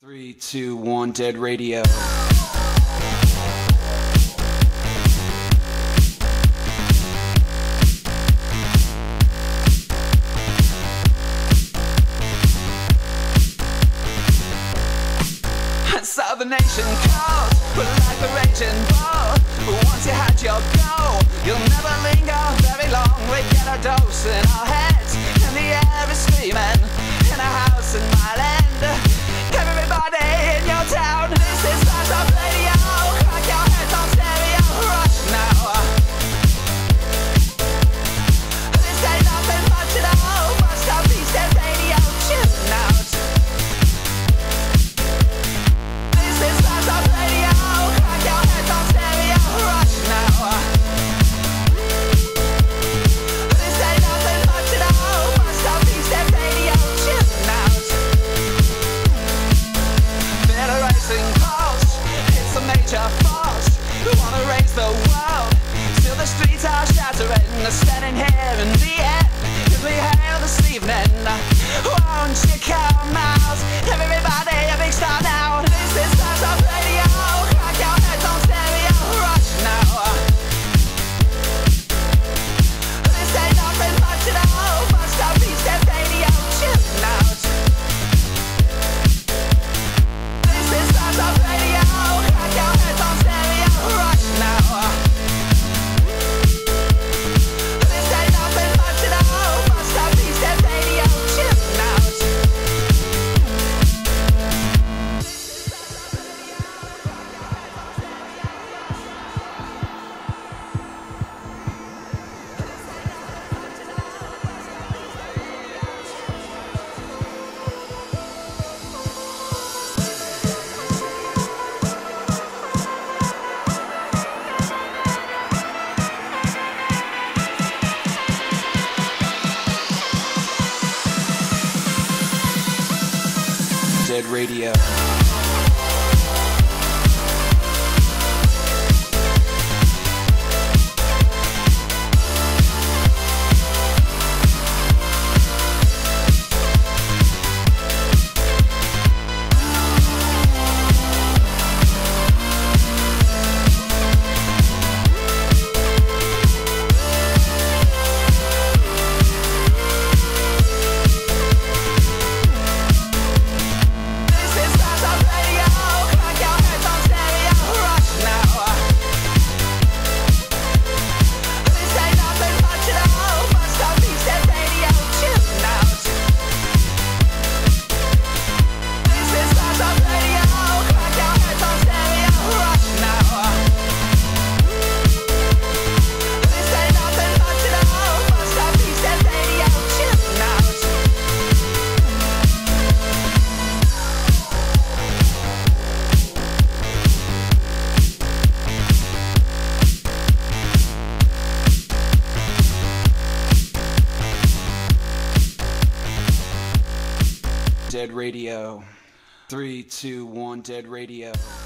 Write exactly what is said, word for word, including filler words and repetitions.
Three, two, one, dead radio. So the nation calls, but like a raging bull. Once you had your goal, you'll never linger very long. We get a dose in our heads, and the air is screaming. In a house in my land, everybody in your town. This is Stars of Radio. Crack your heads on stereo, rush now. This ain't nothing much at all. Must have these dead radio tune out. This is Stars of Radio. Crack your heads on stereo, rush now. This ain't nothing much at all. Must have these dead radio tune out. Racing pulse, it's a major force. We wanna raise the world, still the streets are shattering. Standing here in the air, as we hail this evening. Won't you come out, everybody a big star now. This is Stars of Radio. Crack your heads on stereo, rush now. This ain't nothing much at all. Must have these dead radio tune out. Stars of Radio, crack your heads on stereo, rush now. This ain't nothing much at all. Must have these dead radio tune out. Dead radio. Dead radio. Three, two, one, dead radio.